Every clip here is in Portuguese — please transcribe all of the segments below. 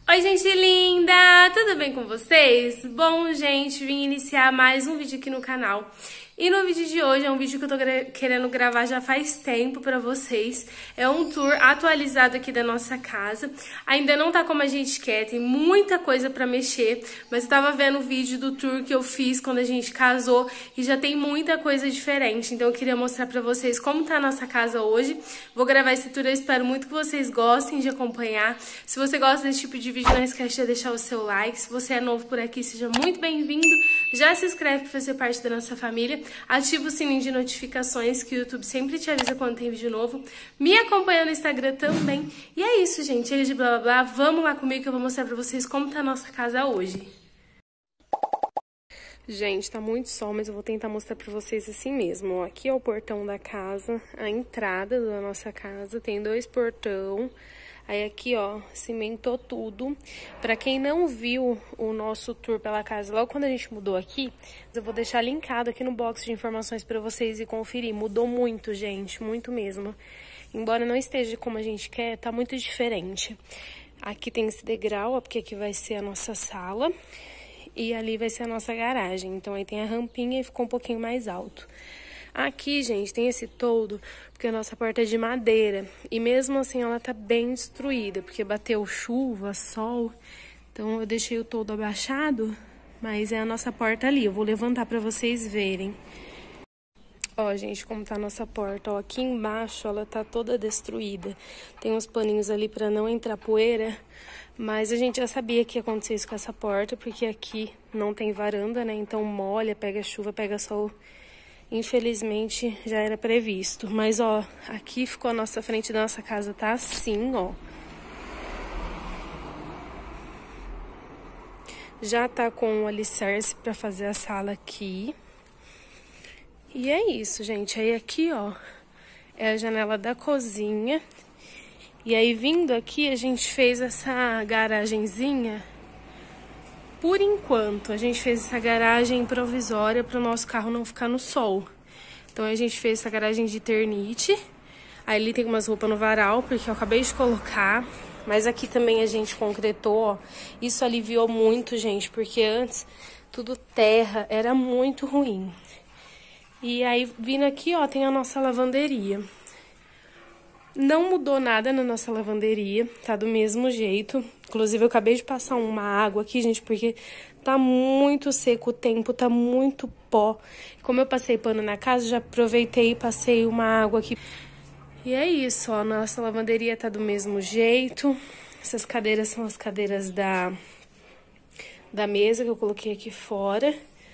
Oi, gente linda! Tudo bem com vocês? Bom, gente, vim iniciar mais um vídeo aqui no canal. E no vídeo de hoje é um vídeo que eu tô querendo gravar já faz tempo pra vocês. É um tour atualizado aqui da nossa casa. Ainda não tá como a gente quer, tem muita coisa pra mexer. Mas eu tava vendo o vídeo do tour que eu fiz quando a gente casou e já tem muita coisa diferente. Então eu queria mostrar pra vocês como tá a nossa casa hoje. Vou gravar esse tour, eu espero muito que vocês gostem de acompanhar. Se você gosta desse tipo de vídeo, não esquece de deixar o seu like. Se você é novo por aqui, seja muito bem-vindo. Já se inscreve para fazer parte da nossa família. Ativa o sininho de notificações, que o YouTube sempre te avisa quando tem vídeo novo. Me acompanha no Instagram também. E é isso, gente. Chega de blá blá blá. Vamos lá comigo que eu vou mostrar pra vocês como tá a nossa casa hoje. Gente, tá muito sol, mas eu vou tentar mostrar pra vocês assim mesmo. Ó, aqui é o portão da casa, a entrada da nossa casa. Tem dois portão. Aí aqui, ó, cimentou tudo. Pra quem não viu o nosso tour pela casa logo quando a gente mudou aqui, eu vou deixar linkado aqui no box de informações pra vocês ir conferir. Mudou muito, gente, muito mesmo. Embora não esteja como a gente quer, tá muito diferente. Aqui tem esse degrau, ó, porque aqui vai ser a nossa sala. E ali vai ser a nossa garagem. Então aí tem a rampinha e ficou um pouquinho mais alto. Aqui, gente, tem esse toldo, porque a nossa porta é de madeira. E mesmo assim ela tá bem destruída, porque bateu chuva, sol. Então eu deixei o toldo abaixado, mas é a nossa porta ali. Eu vou levantar pra vocês verem. Ó, gente, como tá a nossa porta. Ó, aqui embaixo ela tá toda destruída. Tem uns paninhos ali pra não entrar poeira. Mas a gente já sabia que ia acontecer isso com essa porta, porque aqui não tem varanda, né? Então molha, pega chuva, pega sol. Infelizmente, já era previsto. Mas, ó, aqui ficou a nossa frente da nossa casa, tá assim, ó. Já tá com o alicerce pra fazer a sala aqui. E é isso, gente. Aí aqui, ó, é a janela da cozinha. E aí, vindo aqui, a gente fez essa garagenzinha. Por enquanto, a gente fez essa garagem provisória para o nosso carro não ficar no sol. Então, a gente fez essa garagem de Eternite. Aí, ali tem umas roupas no varal, porque eu acabei de colocar. Mas aqui também a gente concretou, ó. Isso aliviou muito, gente, porque antes tudo terra, era muito ruim. E aí, vindo aqui, ó, tem a nossa lavanderia. Não mudou nada na nossa lavanderia, tá do mesmo jeito. Inclusive, eu acabei de passar uma água aqui, gente, porque tá muito seco o tempo, tá muito pó. Como eu passei pano na casa, já aproveitei e passei uma água aqui. E é isso, ó, nossa lavanderia tá do mesmo jeito. Essas cadeiras são as cadeiras da mesa que eu coloquei aqui fora.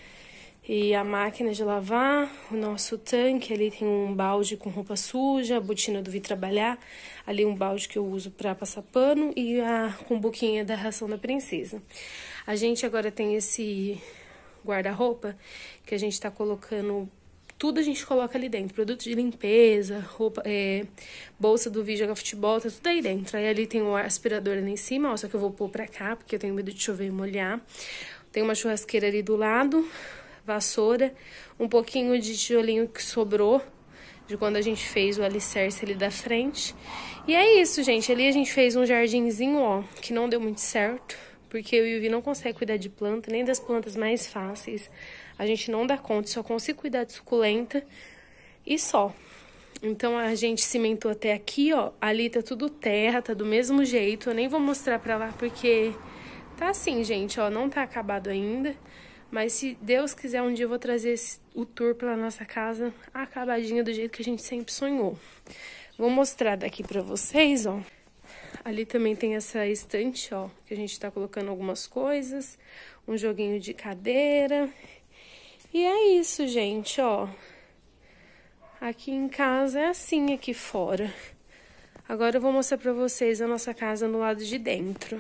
E a máquina de lavar, o nosso tanque, ali tem um balde com roupa suja, a botina do vir trabalhar, ali um balde que eu uso pra passar pano e a cumbuquinha da ração da princesa. A gente agora tem esse guarda-roupa que a gente tá colocando, tudo a gente coloca ali dentro, produtos de limpeza, roupa, bolsa do vídeo jogar futebol, tá tudo aí dentro. Aí ali tem o aspirador ali em cima, ó, só que eu vou pôr pra cá, porque eu tenho medo de chover e molhar. Tem uma churrasqueira ali do lado, vassoura, um pouquinho de tijolinho que sobrou de quando a gente fez o alicerce ali da frente. E é isso, gente. Ali a gente fez um jardinzinho, ó, que não deu muito certo, porque eu e o Vi não consegue cuidar de planta, nem das plantas mais fáceis. A gente não dá conta, só consigo cuidar de suculenta e só. Então a gente cimentou até aqui, ó. Ali tá tudo terra, tá do mesmo jeito. Eu nem vou mostrar pra lá porque tá assim, gente, ó, não tá acabado ainda. Mas se Deus quiser, um dia eu vou trazer o tour pela nossa casa acabadinha do jeito que a gente sempre sonhou. Vou mostrar daqui pra vocês, ó. Ali também tem essa estante, ó, que a gente tá colocando algumas coisas. Um joguinho de cadeira. E é isso, gente, ó. Aqui em casa é assim aqui fora. Agora eu vou mostrar pra vocês a nossa casa no lado de dentro.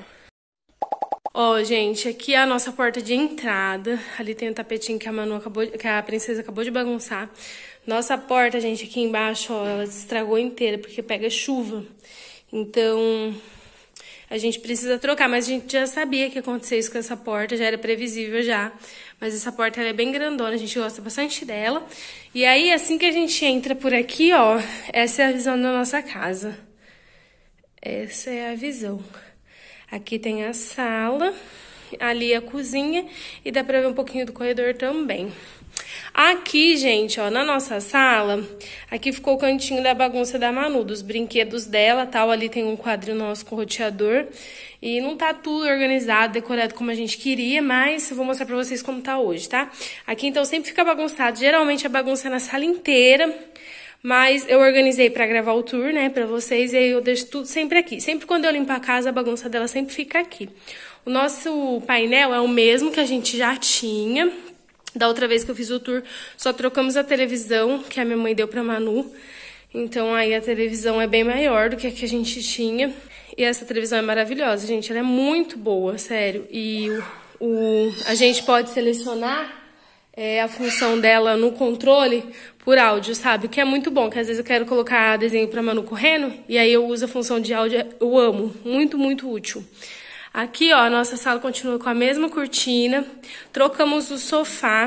Ó, gente, aqui é a nossa porta de entrada. Ali tem o tapetinho que a princesa acabou de bagunçar. Nossa porta, gente, aqui embaixo, ó, ela se estragou inteira porque pega chuva. Então, a gente precisa trocar, mas a gente já sabia que ia acontecer isso com essa porta, já era previsível já. Mas essa porta, ela é bem grandona, a gente gosta bastante dela. E aí, assim que a gente entra por aqui, ó, essa é a visão da nossa casa. Essa é a visão. Aqui tem a sala, ali a cozinha e dá pra ver um pouquinho do corredor também. Aqui, gente, ó, na nossa sala, aqui ficou o cantinho da bagunça da Manu, dos brinquedos dela, tal. Ali tem um quadro nosso com roteador. E não tá tudo organizado, decorado como a gente queria, mas eu vou mostrar pra vocês como tá hoje, tá? Aqui, então, sempre fica bagunçado. Geralmente, a bagunça é na sala inteira. Mas eu organizei pra gravar o tour, né, pra vocês. E aí eu deixo tudo sempre aqui. Sempre quando eu limpo a casa, a bagunça dela sempre fica aqui. O nosso painel é o mesmo que a gente já tinha. Da outra vez que eu fiz o tour, só trocamos a televisão que a minha mãe deu pra Manu. Então, aí a televisão é bem maior do que a que a gente tinha. E essa televisão é maravilhosa, gente. Ela é muito boa, sério. E a gente pode selecionar a função dela no controle por áudio, sabe? O que é muito bom, que às vezes eu quero colocar desenho pra Manu correndo. E aí eu uso a função de áudio, eu amo. Muito, muito útil. Aqui, ó, a nossa sala continua com a mesma cortina. Trocamos o sofá.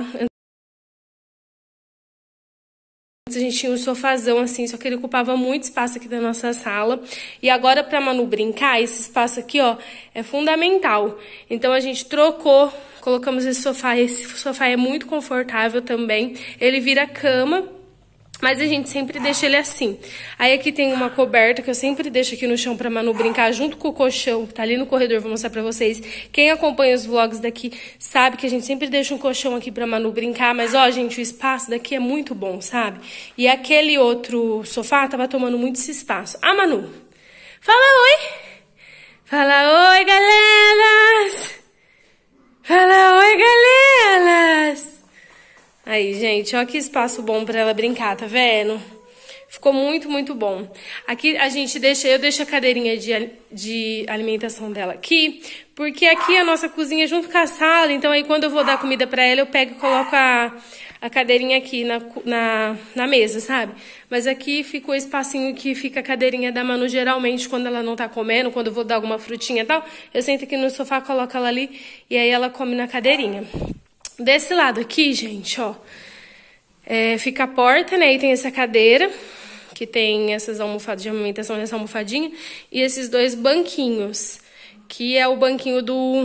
Antes a gente tinha um sofazão assim, só que ele ocupava muito espaço aqui da nossa sala. E agora, pra Manu brincar, esse espaço aqui, ó, é fundamental. Então a gente trocou, colocamos esse sofá. Esse sofá é muito confortável também. Ele vira cama. Mas a gente sempre deixa ele assim. Aí aqui tem uma coberta que eu sempre deixo aqui no chão pra Manu brincar junto com o colchão, que tá ali no corredor, vou mostrar pra vocês. Quem acompanha os vlogs daqui sabe que a gente sempre deixa um colchão aqui pra Manu brincar. Mas, ó, gente, o espaço daqui é muito bom, sabe? E aquele outro sofá tava tomando muito esse espaço. Ah, Manu, fala oi! Fala oi, galeras! Fala oi, galeras! Aí, gente, ó que espaço bom pra ela brincar, tá vendo? Ficou muito, muito bom. Aqui a gente eu deixo a cadeirinha de alimentação dela aqui, porque aqui é a nossa cozinha junto com a sala, então aí quando eu vou dar comida pra ela, eu pego e coloco a cadeirinha aqui na mesa, sabe? Mas aqui fica o espacinho que fica a cadeirinha da Manu, geralmente, quando ela não tá comendo, quando eu vou dar alguma frutinha e tal, eu sento aqui no sofá, coloco ela ali e aí ela come na cadeirinha. Desse lado aqui, gente, ó, fica a porta, né, e tem essa cadeira, que tem essas almofadas de amamentação nessa almofadinha, e esses dois banquinhos, que é o banquinho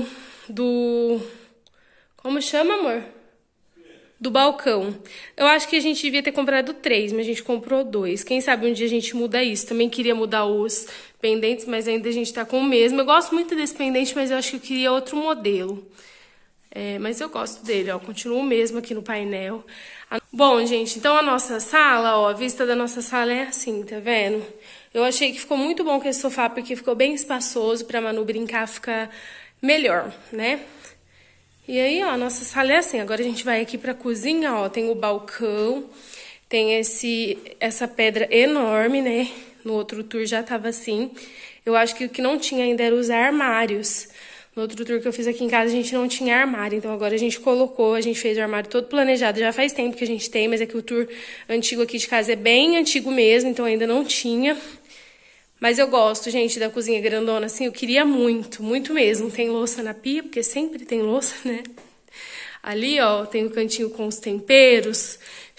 como chama, amor? Do balcão. Eu acho que a gente devia ter comprado 3, mas a gente comprou 2. Quem sabe um dia a gente muda isso. Também queria mudar os pendentes, mas ainda a gente tá com o mesmo. Eu gosto muito desse pendente, mas eu acho que eu queria outro modelo. Mas eu gosto dele, ó, continua o mesmo aqui no painel. Bom, gente, então a nossa sala, ó, a vista da nossa sala é assim, tá vendo? Eu achei que ficou muito bom com esse sofá, porque ficou bem espaçoso pra Manu brincar, fica melhor, né? E aí, ó, a nossa sala é assim. Agora a gente vai aqui pra cozinha, ó, tem o balcão, tem essa pedra enorme, né? No outro tour já tava assim. Eu acho que o que não tinha ainda era os armários. No outro tour que eu fiz aqui em casa, a gente não tinha armário, então agora a gente colocou, a gente fez o armário todo planejado. Já faz tempo que a gente tem, mas é que o tour antigo aqui de casa é bem antigo mesmo, então ainda não tinha. Mas eu gosto, gente, da cozinha grandona, assim, eu queria muito, muito mesmo. Tem louça na pia, porque sempre tem louça, né? Ali, ó, tem o cantinho com os temperos,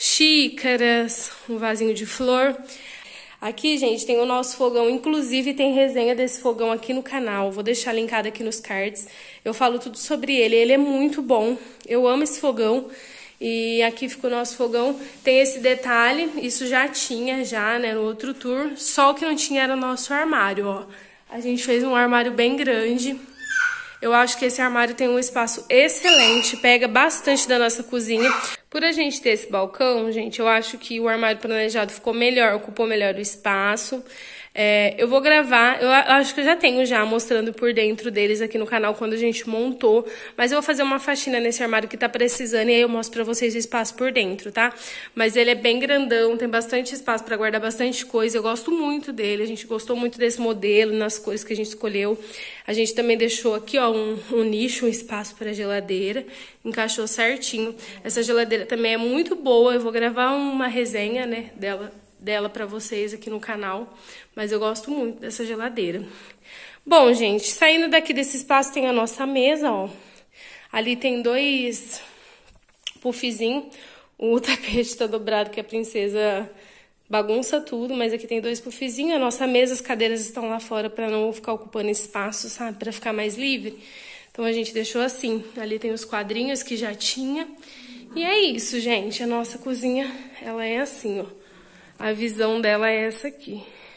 xícaras, um vasinho de flor. Aqui, gente, tem o nosso fogão, inclusive tem resenha desse fogão aqui no canal. Vou deixar linkado aqui nos cards. Eu falo tudo sobre ele é muito bom. Eu amo esse fogão. E aqui fica o nosso fogão. Tem esse detalhe, isso já tinha, né, no outro tour. Só o que não tinha era o nosso armário, ó. A gente fez um armário bem grande. Eu acho que esse armário tem um espaço excelente, pega bastante da nossa cozinha. Por a gente ter esse balcão, gente, eu acho que o armário planejado ficou melhor, ocupou melhor o espaço. Eu vou gravar, eu acho que eu já tenho mostrando por dentro deles aqui no canal quando a gente montou. Mas eu vou fazer uma faxina nesse armário que tá precisando e aí eu mostro pra vocês o espaço por dentro, tá? Mas ele é bem grandão, tem bastante espaço pra guardar bastante coisa. Eu gosto muito dele, a gente gostou muito desse modelo, nas cores que a gente escolheu. A gente também deixou aqui, ó, um nicho, um espaço pra geladeira. Encaixou certinho. Essa geladeira também é muito boa, eu vou gravar uma resenha, né, dela pra vocês aqui no canal, mas eu gosto muito dessa geladeira. Bom, gente, saindo daqui desse espaço tem a nossa mesa, ó. Ali tem 2 puffzinhos, o tapete tá dobrado que a princesa bagunça tudo, mas aqui tem 2 puffzinhos. A nossa mesa, as cadeiras estão lá fora pra não ficar ocupando espaço, sabe? Pra ficar mais livre. Então, a gente deixou assim. Ali tem os quadrinhos que já tinha. E é isso, gente. A nossa cozinha, ela é assim, ó. A visão dela é essa aqui.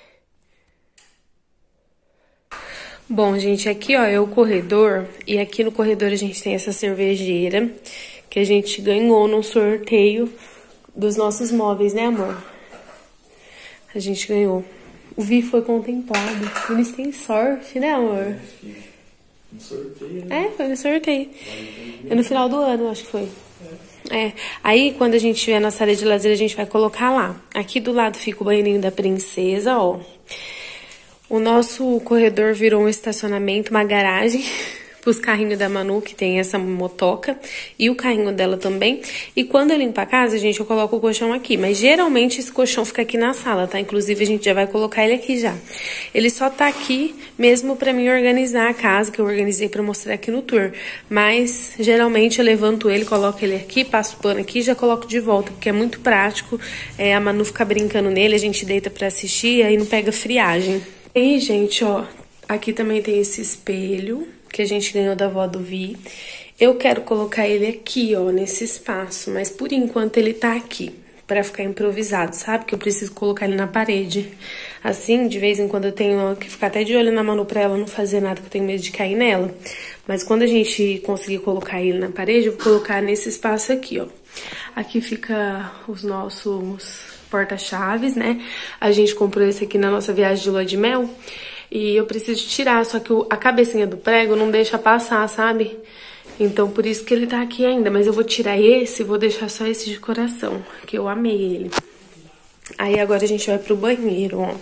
Bom, gente, aqui, ó, é o corredor. E aqui no corredor a gente tem essa cervejeira que a gente ganhou no sorteio dos nossos móveis, né, amor? A gente ganhou. O Vi foi contemplado. Eles têm sorte, né, amor? No sorteio, né? É, foi no sorteio. É no final do ano, acho que foi. É. Aí, quando a gente tiver na sala de lazer, a gente vai colocar lá. Aqui do lado fica o banheirinho da princesa, ó. O nosso corredor virou um estacionamento, uma garagem pros carrinhos da Manu, que tem essa motoca, e o carrinho dela também. E quando eu limpo a casa, gente, eu coloco o colchão aqui. Mas geralmente esse colchão fica aqui na sala, tá? Inclusive a gente já vai colocar ele aqui já. Ele só tá aqui mesmo pra mim organizar a casa, que eu organizei pra mostrar aqui no tour. Mas geralmente eu levanto ele, coloco ele aqui, passo o pano aqui e já coloco de volta, porque é muito prático. A Manu fica brincando nele, a gente deita pra assistir e aí não pega friagem. E aí, gente, ó, aqui também tem esse espelho que a gente ganhou da avó do Vi. Eu quero colocar ele aqui, ó, nesse espaço, mas por enquanto ele tá aqui, pra ficar improvisado, sabe? Que eu preciso colocar ele na parede. Assim, de vez em quando eu tenho que ficar até de olho na Manu pra ela não fazer nada, que eu tenho medo de cair nela. Mas quando a gente conseguir colocar ele na parede, eu vou colocar nesse espaço aqui, ó. Aqui fica os nossos porta-chaves, né? A gente comprou esse aqui na nossa viagem de lua de mel. E eu preciso tirar, só que a cabecinha do prego não deixa passar, sabe? Então, por isso que ele tá aqui ainda. Mas eu vou tirar esse e vou deixar só esse de coração, que eu amei ele. Aí, agora a gente vai pro banheiro, ó.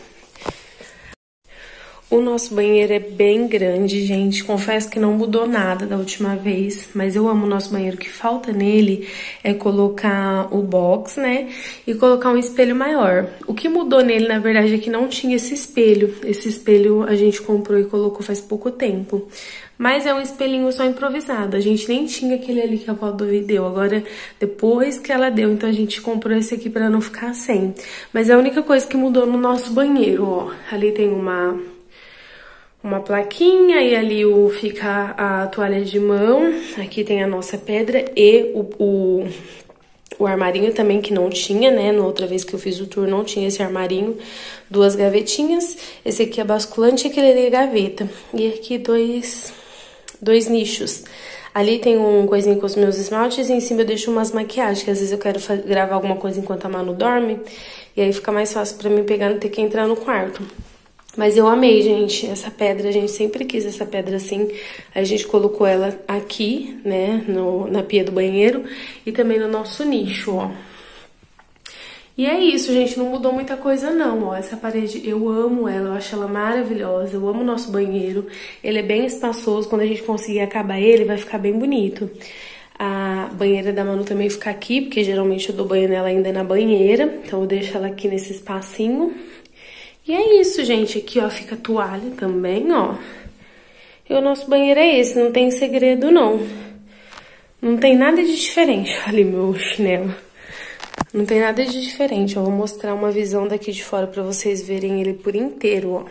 O nosso banheiro é bem grande, gente. Confesso que não mudou nada da última vez, mas eu amo o nosso banheiro. O que falta nele é colocar o box, né? E colocar um espelho maior. O que mudou nele, na verdade, é que não tinha esse espelho. Esse espelho a gente comprou e colocou faz pouco tempo. Mas é um espelhinho só improvisado. A gente nem tinha aquele ali que a avó do Vi deu. Agora, depois que ela deu, então a gente comprou esse aqui pra não ficar sem. Mas é a única coisa que mudou no nosso banheiro, ó. Ali tem uma plaquinha e ali fica a toalha de mão. Aqui tem a nossa pedra e o armarinho também, que não tinha, né? Na outra vez que eu fiz o tour não tinha esse armarinho. 2 gavetinhas. Esse aqui é basculante e aquele ali é gaveta. E aqui dois nichos. Ali tem um coisinho com os meus esmaltes e em cima eu deixo umas maquiagens, que às vezes eu quero gravar alguma coisa enquanto a Manu dorme. E aí fica mais fácil pra mim pegar, não ter que entrar no quarto. Mas eu amei, gente, essa pedra, a gente sempre quis essa pedra assim. A gente colocou ela aqui, né, na pia do banheiro e também no nosso nicho, ó. E é isso, gente, não mudou muita coisa não, ó. Essa parede, eu amo ela, eu acho ela maravilhosa, eu amo o nosso banheiro. Ele é bem espaçoso, quando a gente conseguir acabar ele, vai ficar bem bonito. A banheira da Manu também fica aqui, porque geralmente eu dou banho nela ainda na banheira. Então eu deixo ela aqui nesse espacinho. E é isso, gente. Aqui, ó, fica a toalha também, ó. E o nosso banheiro é esse, não tem segredo, não. Não tem nada de diferente. Olha ali meu chinelo. Não tem nada de diferente. Eu vou mostrar uma visão daqui de fora pra vocês verem ele por inteiro, ó.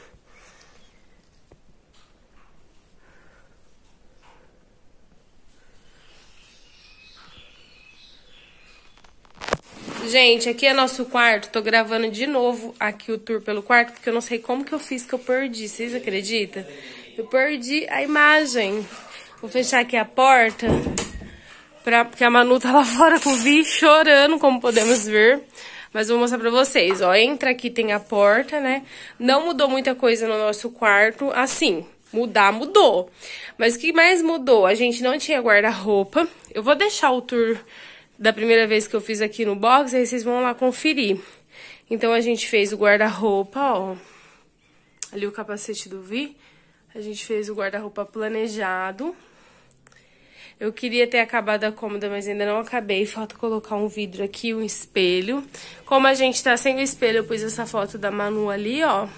Gente, aqui é nosso quarto. Tô gravando de novo aqui o tour pelo quarto, porque eu não sei como que eu fiz, que eu perdi. Vocês acreditam? Eu perdi a imagem. Vou fechar aqui a porta, porque a Manu tá lá fora com o Vi chorando, como podemos ver. Mas vou mostrar pra vocês, ó. Entra aqui, tem a porta, né? Não mudou muita coisa no nosso quarto. Assim, mudou. Mas o que mais mudou? A gente não tinha guarda-roupa. Eu vou deixar o tour da primeira vez que eu fiz aqui no box, aí vocês vão lá conferir. Então, a gente fez o guarda-roupa, ó. Ali o capacete do Vi. A gente fez o guarda-roupa planejado. Eu queria ter acabado a cômoda, mas ainda não acabei. Falta colocar um vidro aqui, um espelho. Como a gente tá sem o espelho, eu pus essa foto da Manu ali, ó.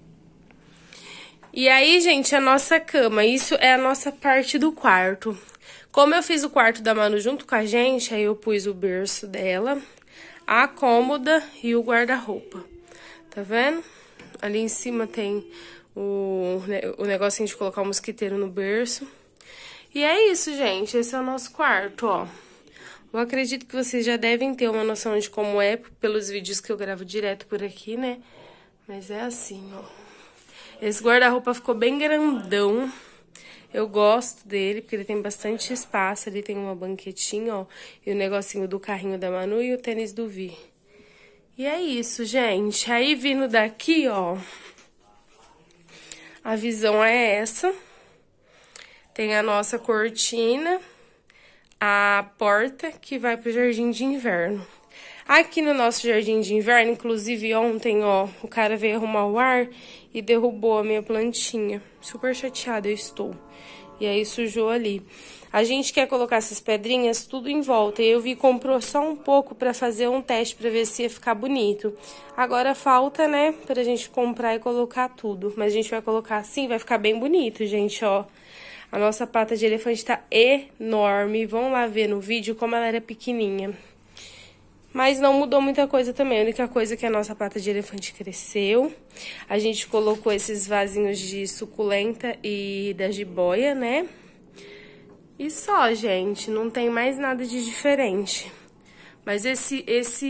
E aí, gente, a nossa cama. Isso é a nossa parte do quarto. Como eu fiz o quarto da Manu junto com a gente, aí eu pus o berço dela. a cômoda e o guarda-roupa. Tá vendo? Ali em cima tem o negocinho de colocar o mosquiteiro no berço. E é isso, gente. Esse é o nosso quarto, ó. Eu acredito que vocês já devem ter uma noção de como é pelos vídeos que eu gravo direto por aqui, né? Mas é assim, ó. Esse guarda-roupa ficou bem grandão. Eu gosto dele, porque ele tem bastante espaço. Ali tem uma banquetinha, ó. E o negocinho do carrinho da Manu e o tênis do Vi. E é isso, gente. Aí, vindo daqui, ó. A visão é essa. Tem a nossa cortina. A porta que vai pro jardim de inverno. Aqui no nosso jardim de inverno, inclusive ontem, ó, o cara veio arrumar o ar e derrubou a minha plantinha. Super chateada eu estou. E aí sujou ali. A gente quer colocar essas pedrinhas tudo em volta. E eu vi, comprou só um pouco pra fazer um teste pra ver se ia ficar bonito. Agora falta, né, pra gente comprar e colocar tudo. Mas a gente vai colocar assim, vai ficar bem bonito, gente, ó. A nossa pata de elefante tá enorme. Vão lá ver no vídeo como ela era pequenininha. Mas não mudou muita coisa também. A única coisa é que a nossa pata de elefante cresceu. A gente colocou esses vasinhos de suculenta e da jiboia, né? E só, gente. Não tem mais nada de diferente. Mas esse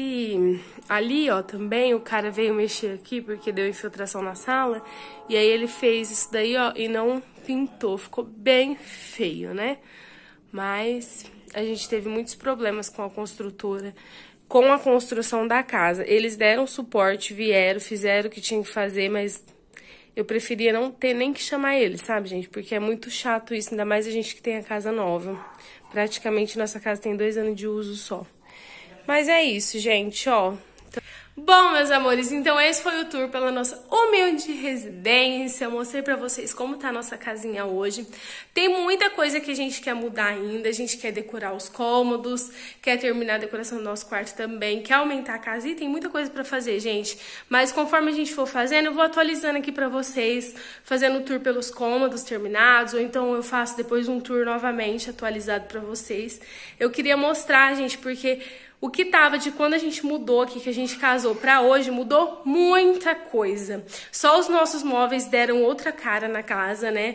ali, ó, também o cara veio mexer aqui porque deu infiltração na sala. E aí ele fez isso daí, ó, e não pintou. Ficou bem feio, né? Mas a gente teve muitos problemas com a construtora, com a construção da casa. Eles deram suporte, vieram, fizeram o que tinham que fazer, mas eu preferia não ter nem que chamar eles, sabe, gente? Porque é muito chato isso, ainda mais a gente que tem a casa nova. Praticamente nossa casa tem 2 anos de uso só. Mas é isso, gente, ó. Bom, meus amores, então esse foi o tour pela nossa humilde residência. Eu mostrei pra vocês como tá a nossa casinha hoje. Tem muita coisa que a gente quer mudar ainda. A gente quer decorar os cômodos, quer terminar a decoração do nosso quarto também, quer aumentar a casa e tem muita coisa pra fazer, gente. Mas conforme a gente for fazendo, eu vou atualizando aqui pra vocês, fazendo o tour pelos cômodos terminados, ou então eu faço depois um tour novamente atualizado pra vocês. Eu queria mostrar, gente, porque o que tava de quando a gente mudou aqui, que a gente casou pra hoje, mudou muita coisa. Só os nossos móveis deram outra cara na casa, né?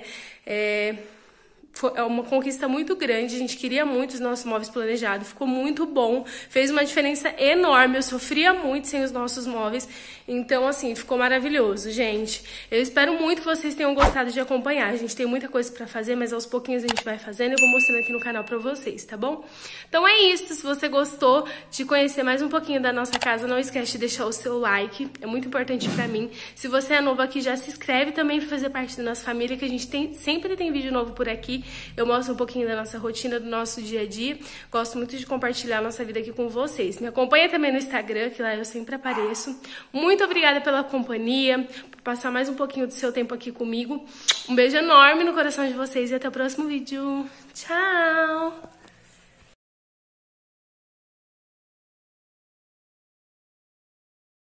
Foi uma conquista muito grande, a gente queria muito os nossos móveis planejados, ficou muito bom, fez uma diferença enorme, eu sofria muito sem os nossos móveis, então assim, ficou maravilhoso, gente. Eu espero muito que vocês tenham gostado de acompanhar, a gente tem muita coisa pra fazer, mas aos pouquinhos a gente vai fazendo e eu vou mostrando aqui no canal pra vocês, tá bom? Então é isso, se você gostou de conhecer mais um pouquinho da nossa casa, não esquece de deixar o seu like, é muito importante pra mim. Se você é novo aqui, já se inscreve também pra fazer parte da nossa família, que a gente sempre tem vídeo novo por aqui. Eu mostro um pouquinho da nossa rotina, do nosso dia a dia. Gosto muito de compartilhar a nossa vida aqui com vocês. Me acompanha também no Instagram, que lá eu sempre apareço. Muito obrigada pela companhia, por passar mais um pouquinho do seu tempo aqui comigo. Um beijo enorme no coração de vocês e até o próximo vídeo. Tchau!